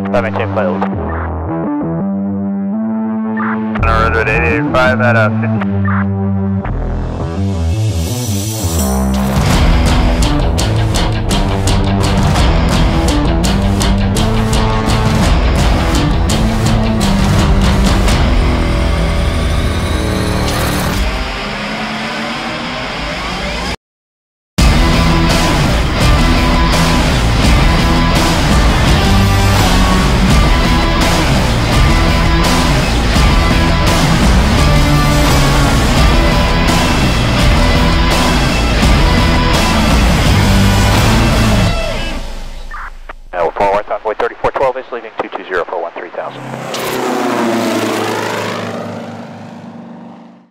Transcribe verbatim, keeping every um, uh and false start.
Let me check files. On a road eight eight five at uh, fifty.